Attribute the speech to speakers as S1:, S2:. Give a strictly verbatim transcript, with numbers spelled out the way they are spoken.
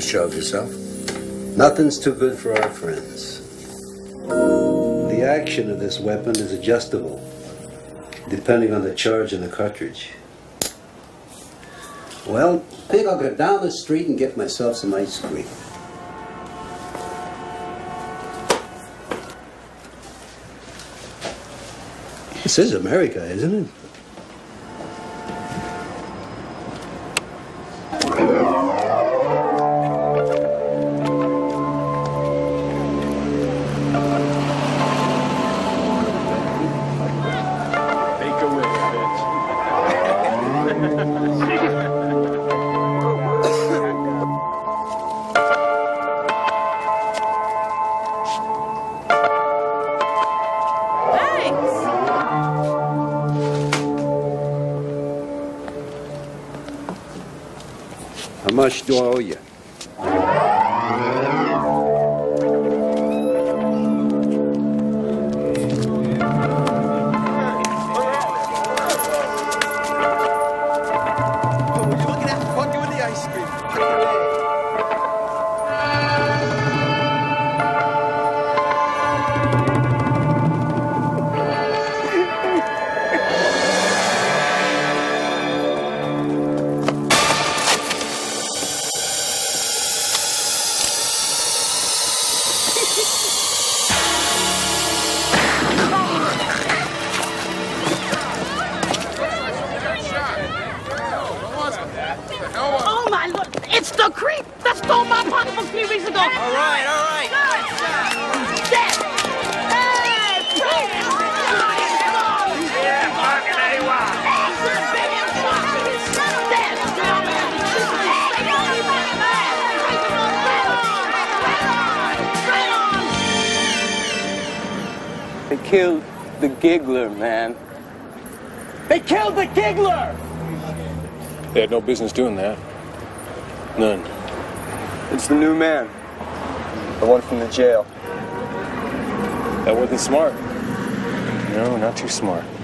S1: show of yourself?
S2: Nothing's too good for our friends. The action of this weapon is adjustable, depending on the charge in the cartridge. Well, I think I'll go down the street and get myself some ice cream. This is America, isn't it? How much do I owe you?
S3: Oh my Lord, it's the creep that stole my pocketbook three weeks ago. All
S4: right, all right.
S3: He's dead. Hey, please.
S4: Yeah, fucking A-Wah.
S5: They killed the Giggler, man. They killed the Giggler!
S6: They had no business doing that. None.
S5: It's the new man. The one from the jail.
S6: That wasn't smart. No, not too smart.